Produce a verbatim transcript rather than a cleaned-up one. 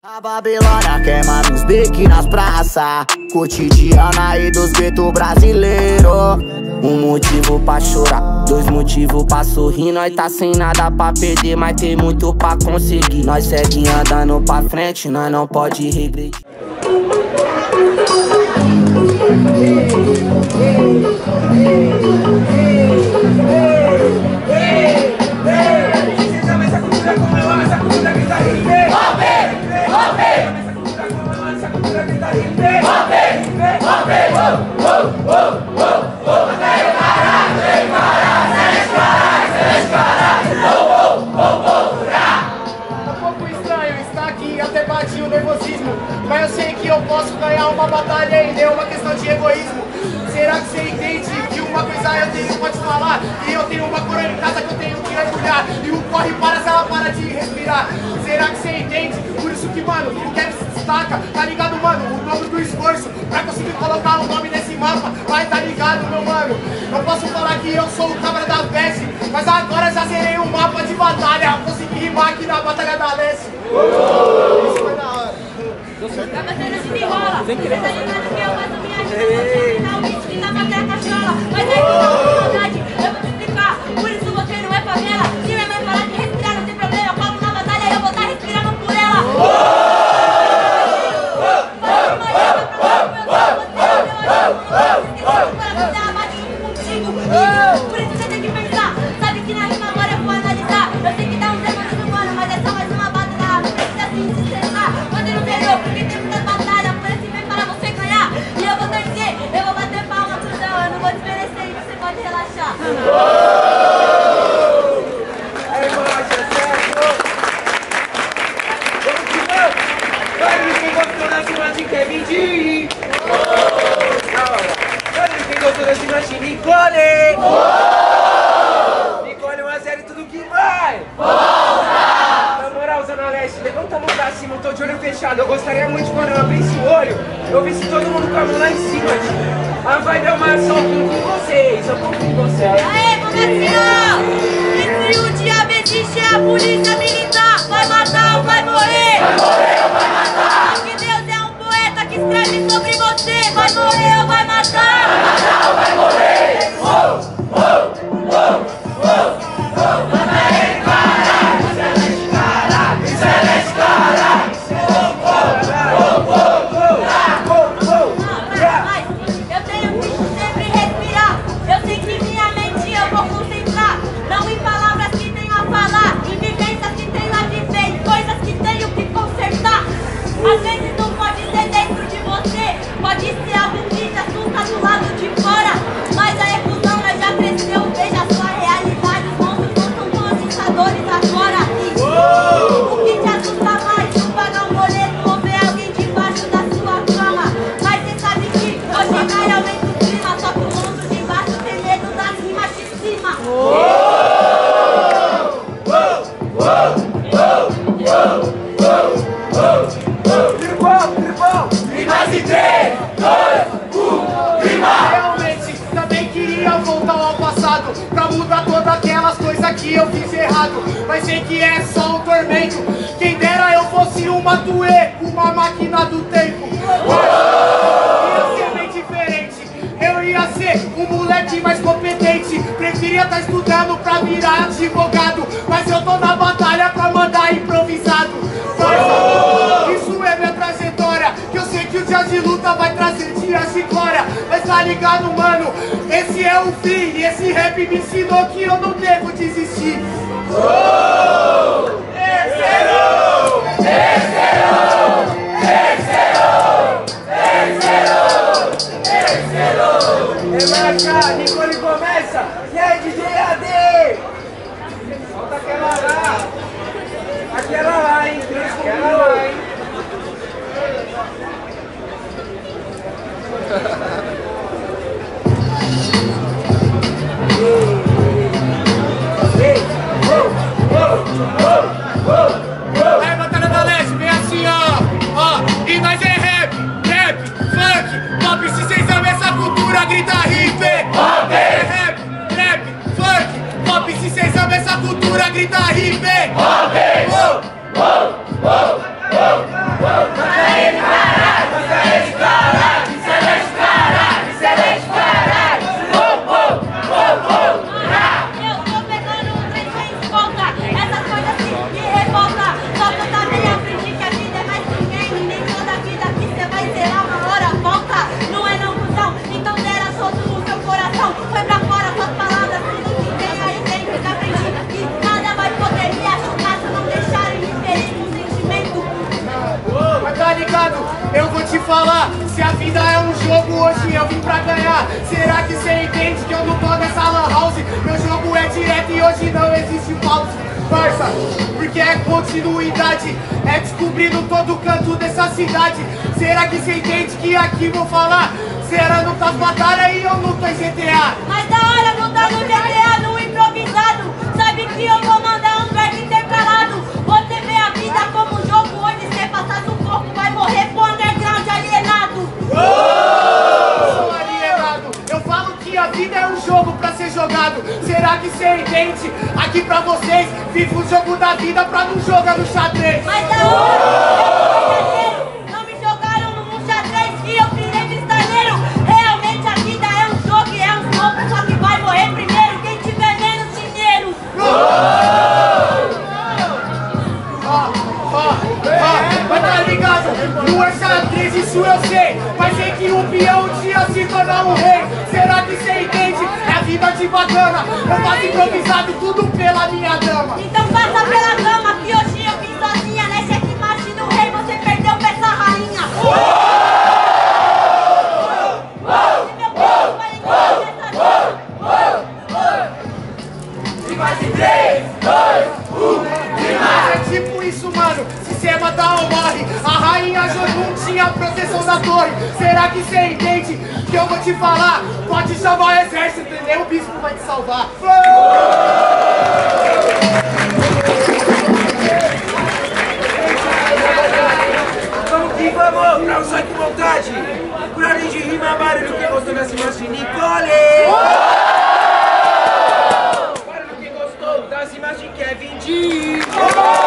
A Babilônia queima nos beques nas praças, cotidiana aí dos guetos brasileiros. Um motivo pra chorar, dois motivos pra sorrir. Nós tá sem nada pra perder, mas tem muito pra conseguir. Nós segue andando pra frente, nós não pode regredir. O nervosismo, mas eu sei que eu posso ganhar uma batalha e é uma questão de egoísmo. Será que você entende que uma coisa eu tenho pode falar? E eu tenho uma coroa em casa que eu tenho que mergulhar, e o corre para se ela para de respirar. Será que você entende? Por isso que, mano, o Kevin se destaca, tá ligado, mano? O nome do esforço pra conseguir colocar o nome nesse mapa, vai, tá ligado, meu mano? Eu posso falar que eu sou o cabra da Veste, mas agora já zerei um mapa de batalha, consegui rimar aqui na Batalha da Leste. Isso foi da hora. Tá batendo de enrola, você tá ligado que eu faço minha vida, você tá o bicho que tá batendo a cachola. Mas aí que tá com saudade, eu vou te explicar, por isso você não é favela. Se minha mãe falar de respirar, não tem problema, eu falo na batalha e eu vou estar respirando por ela. Por isso você tem que pensar, sabe que na rima agora eu vou analisar. Eu sei que dá um tempo do mano, mas é só mais uma batalha, não precisa se estressar. Quando não zerou, porque tem muitas batalhas, por assim vem para você ganhar. E eu vou torcer, eu vou bater palma, cruzão, eu não vou desmerecer e você pode relaxar. É marcha, certo? Vamos que vamos! Olha quem gostou da cima de Kevin D! Olha quem gostou da cima de Nicole! Nicole um a zero e tudo que vai! Na moral, Zona Leste, levanta a mão pra cima, eu tô de olho fechado. Eu gostaria muito de quando eu abrisse o olho, eu visse todo mundo com a mão lá em cima, tio. A vibe é uma só com vocês, eu confio em vocês. Aê, comercial! E se o diabo existe, é a polícia militar. Vai matar ou vai morrer? Vai morrer ou vai matar? Porque Deus é um poeta que escreve sobre você. Vai morrer ou vai matar? Vai matar ou vai morrer? Oh, oh, oh, oh, oh. Às vezes não pode ser dentro de você, pode ser algo que te assusta do lado de fora. Mas a reclusão nós já cresceu, veja só a realidade, os monstros não são tão assustadores agora. E o que te assusta mais, não pagar um boleto ou ver alguém debaixo da sua cama. Mas você sabe que hoje cai aumenta o clima, só que o monstro de baixo tem medo das rimas de cima. Realmente, também queria voltar ao passado pra mudar todas aquelas coisas que eu fiz errado. Mas sei que é só um tormento. Quem dera eu fosse uma tuê, uma máquina do tempo. Ia ser bem diferente. Eu ia ser um moleque mais competente. Preferia estar estudando pra virar advogado. Mas eu tô na batalha pra mandar improvisado. Mas isso é minha trajetória. Que eu sei que o dia de luta vai trazer dias de glória. Mas tá ligado, mano? Esse é o fim. E esse rap me ensinou que eu não devo desistir. Oh! Terceiro! Terceiro! Terceiro! Terceiro! Terceiro! É marcha, Nicole começa! E aí, D J A D? Solta aquela lá! Aquela lá, hein? Aquela lá, hein? Aí, Batalha da Leste, vem assim, ó, ó. E nós é rap, rap, funk, pop. Se vocês amam essa cultura, grita hip. Manda ele caralho, manda ele caralho. Excelente caralho, excelente caralho. Oh, oh, oh, oh. Eu tô pegando um trem sem volta. Essas coisas assim me revolta. Só que eu também aprendi que a vida é mais que ninguém. Nem toda a vida que você vai zerar uma hora volta. Não é não, cuzão, então dera solto no seu coração. Foi pra fora suas palavras, tudo que tem aí dentro. Que aprendi que nada vai poder me achucar se não deixarem me ferir com sentimento. Mas tá ligado? Eu vou te falar, se a vida é um jogo, hoje eu vim pra ganhar. Será que cê entende que eu não tô nessa lan house? Meu jogo é direto e hoje não existe pause. Parça, porque é continuidade, é descobrindo todo canto dessa cidade. Será que cê entende que aqui vou falar? Será não tá batalha e eu não tô em G T A? Mas da hora não tá no G T A, no improvisado. Sabe que eu vou mandar um verso intercalado. Você vê a vida como um jogo onde você passar sufoco, vai morrer pro underground alienado. Eu sou alienado, eu falo que a vida é um jogo pra ser jogado. Será que cê entende? Aqui pra vocês, vivo o jogo da vida pra não jogar no xadrez. Mas da hora, eu sou verdadeiro. Não me jogaram num xadrez e eu virei pistoleiro. Realmente a vida é um jogo e é um jogo, só que vai morrer primeiro quem tiver menos dinheiro. Ó, ó, ó, mas tá ligado? Não é xadrez, isso eu sei. Mas sei que um peão um dia se tornar um rei. Será que cê entende? É a vida de bacana. Eu faço improvisado tudo pela minha dama. Então passa pela cama que hoje eu vim sozinha. Né, cheque mate do rei, você perdeu pra essa rainha. Se meu povo vai entrar nessa vida. E mais em três, dois, um, e mais. É tipo isso, mano. Se cê matar ou morre. A rainha Jogum tinha a proteção da torre. Será que cê entende que eu vou te falar? Pode chamar o exército, nem o bispo vai te salvar. Vamos que vamos, pra usar que vontade. Por além de rima, barulho que gostou das rimas de Nicole. Barulho que gostou das rimas de Kevin D.